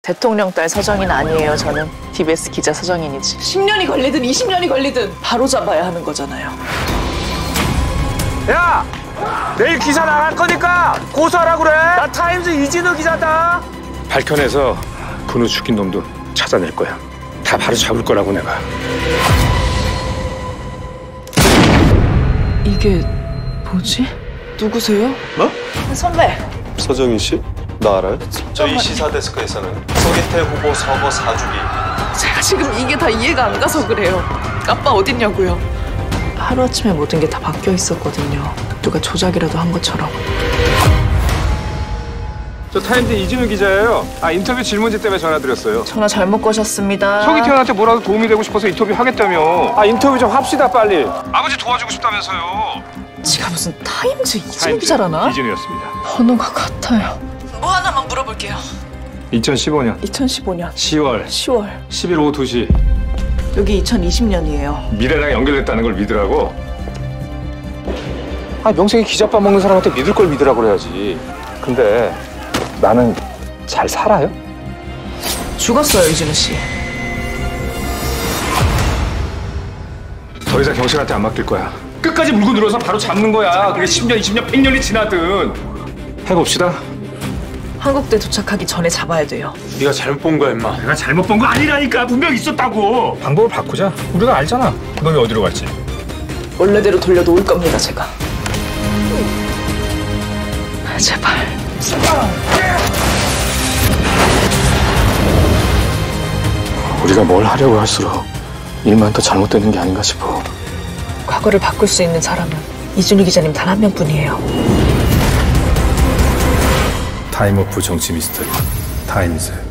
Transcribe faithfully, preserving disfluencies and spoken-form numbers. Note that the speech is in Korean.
대통령 딸 서정인 아니에요. 저는 티비에스 기자 서정인이지. 십 년이 걸리든 이십 년이 걸리든 바로 잡아야 하는 거잖아요. 야! 내일 기사 나갈 거니까 고소하라고 그래. 나 타임즈 이진우 기자다. 밝혀내서 근우 죽인 놈도 찾아낼 거야. 다 바로 잡을 거라고 내가. 이게 뭐지? 누구세요? 뭐? 선배. 서정인 씨? 나 알아요? 저희 시사데스크에서는 서기태 후보 서거 사주기. 제가 지금 이게 다 이해가 안 가서 그래요. 아빠 어딨냐고요. 하루아침에 모든 게 다 바뀌어 있었거든요. 누가 조작이라도 한 것처럼. 저 타임즈 이진우 기자예요. 아 인터뷰 질문지 때문에 전화드렸어요. 전화 잘못 거셨습니다. 서기태한테 뭐라도 도움이 되고 싶어서 인터뷰 하겠다며. 아 인터뷰 좀 합시다 빨리. 아버지 도와주고 싶다면서요. 지가 무슨 타임즈 이진우 타임즈 기자라나? 이진우였습니다. 번호가 같아요. 뭐 하나만 물어볼게요. 이천십오 년 이천십오 년 시월 시월 십일 오후 두 시. 여기 이천이십 년이에요. 미래랑 연결됐다는 걸 믿으라고? 아 명색이 기자밥 먹는 사람한테 믿을 걸 믿으라고 그래야지. 근데 나는 잘 살아요? 죽었어요, 이진우 씨. 더 이상 경찰한테 안 맡길 거야. 끝까지 물고 늘어서 바로 잡는 거야. 그게 십 년, 이십 년, 백 년이 지나든. 해봅시다. 한국대 도착하기 전에 잡아야 돼요. 네가 잘못 본 거야, 임마. 내가 잘못 본 거 아니라니까. 분명 있었다고. 방법을 바꾸자. 우리가 알잖아. 놈이 어디로 갈지. 원래대로 돌려놓을 겁니다, 제가. 제발. 우리가 뭘 하려고 할수록 일만 더 잘못되는 게 아닌가 싶어. 과거를 바꿀 수 있는 사람은 이준희 기자님 단 한 명뿐이에요. 타임오프 정치 미스터리 타임즈.